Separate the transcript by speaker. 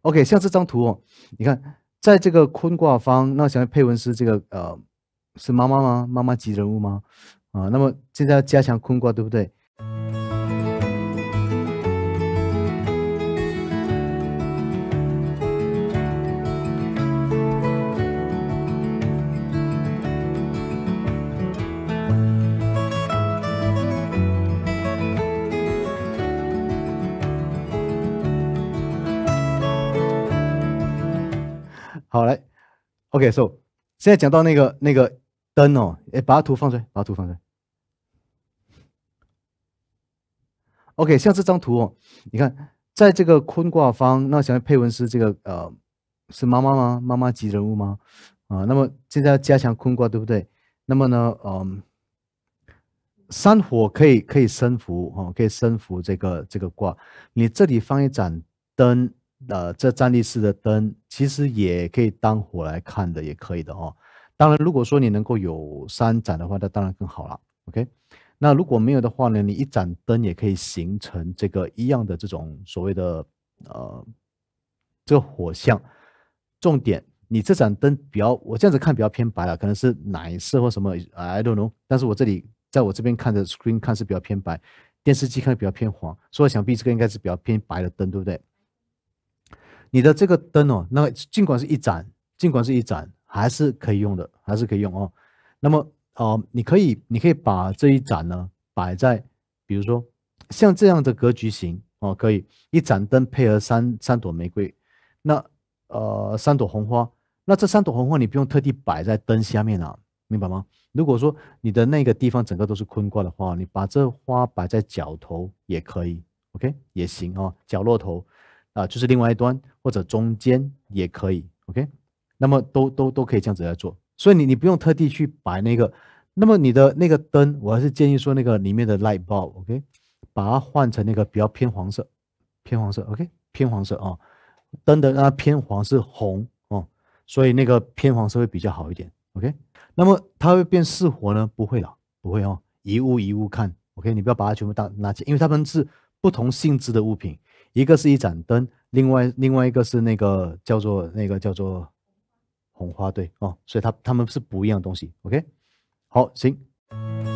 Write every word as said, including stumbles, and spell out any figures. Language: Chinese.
Speaker 1: OK，像这张图哦，你看，在这个坤卦方，那想要配文是这个呃，是妈妈吗？妈妈级人物吗？啊，那么现在要加强坤卦，对不对？好，来，OK，so 现在讲到那个那个灯哦，哎，把它图放出来，把它图放出来。OK，像这张图哦，你看，在这个坤卦方，那想要配文是这个呃，是妈妈吗？妈妈级人物吗？啊，那么现在要加强坤卦，对不对？那么呢，嗯，山火可以可以生福哦，可以生福这个这个卦。你这里放一盏灯，呃，这站立式的灯，其实也可以当火来看的，也可以的哦。当然，如果说你能够有三盏的话，那当然更好了。OK，那如果没有的话呢，你一盏灯也可以形成这个一样的这种所谓的呃这个火象。重点，你这盏灯比较，我这样子看比较偏白了，可能是奶色或什么，I don't know。但是我这里在我这边看的 screen 看是比较偏白，电视机看比较偏黄，所以想必这个应该是比较偏白的灯，对不对？你的这个灯哦，那尽管是一盏，尽管是一盏，还是可以用的，还是可以用哦。那么哦、呃你可以你可以把这一盏呢摆在，比如说像这样的格局型哦，可以一盏灯配合三三朵玫瑰，那呃三朵红花，那这三朵红花你不用特地摆在灯下面啊，明白吗？如果说你的那个地方整个都是坤卦的话，你把这花摆在角头也可以，OK 也行哦，角落头。啊、呃就是另外一端或者中间也可以，OK，那么都都都可以这样子来做，所以你你不用特地去摆那个，那么你的那个灯，我还是建议说那个里面的 light bulb，OK，把它换成那个比较偏黄色，偏黄色，OK，偏黄色哦，灯的那偏黄是红哦，所以那个偏黄色会比较好一点，OK，那么它会变四火呢？不会了，不会哦，一物一物看，OK，你不要把它全部当拿起，因为它们是不同性质的物品。一个是一盏灯，另外另外一个是那个叫做那个叫做红花队哦，所以它它们是不一样的东西。OK，好，行。